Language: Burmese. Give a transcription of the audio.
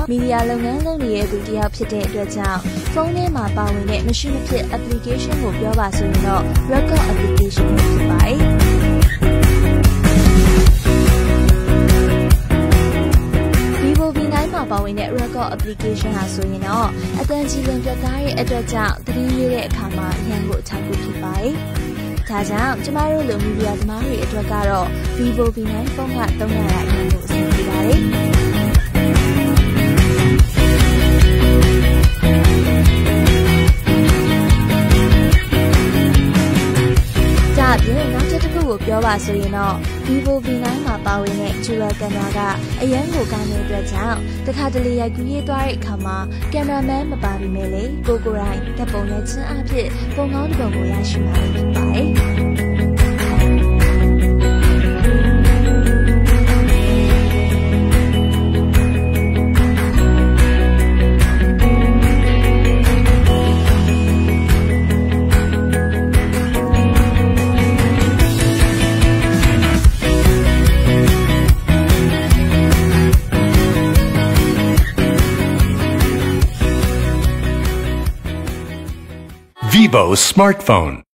မီဒီယာလုပ်ငန်းလုပ်နေတဲ့သူတယောက်ဖြစ်တဲ့အတွက်ကြောင့်ဖုန်းထဲမှာပါဝင်တဲ့မရှိမဖြစ် application ကိုပြောပါဆိုရင်တော့ record application ဖြစ်ပါတယ်VIVO V9 မှာပါဝင်တဲ့ record application ဟာဆိုရင်တော့အတန်ကြီးလင်ပြတ်သားရဲ့အတွက်ကြောင့်သတင်းရေးတဲ့အခါမှာအញ្ញကိုအထောက်အကူဖြစ်ပါတယ်ဒါကြောင့်ကျမတို့လိုမီဒီယာသမားတွေအတွက်ကတော့ VIVO V9 ဖုန်းကသုံးရတာအញ្ញကိုအဆင်ပြေပါတယ်နောက်တစ်ခုကိုပြောပါဆိုရင်တော့ VIVO V9 မှာပါဝင်တဲ့ dual camera ကအရန်ကိုကောင်းတဲ့အတွက်ကြောင့်တခါတလေရိုက်ကူးရေးသွားတဲ့အခါမှာ cameraman မပါပေမဲ့လေကိုယ်တိုင်ဓာတ်ပုံရိုက်ခြင်းအဖြစ်ပုံကောင်းတစ်ပုံကိုရရှိမှာဖြစ်ပါတယ် VIVO smartphone.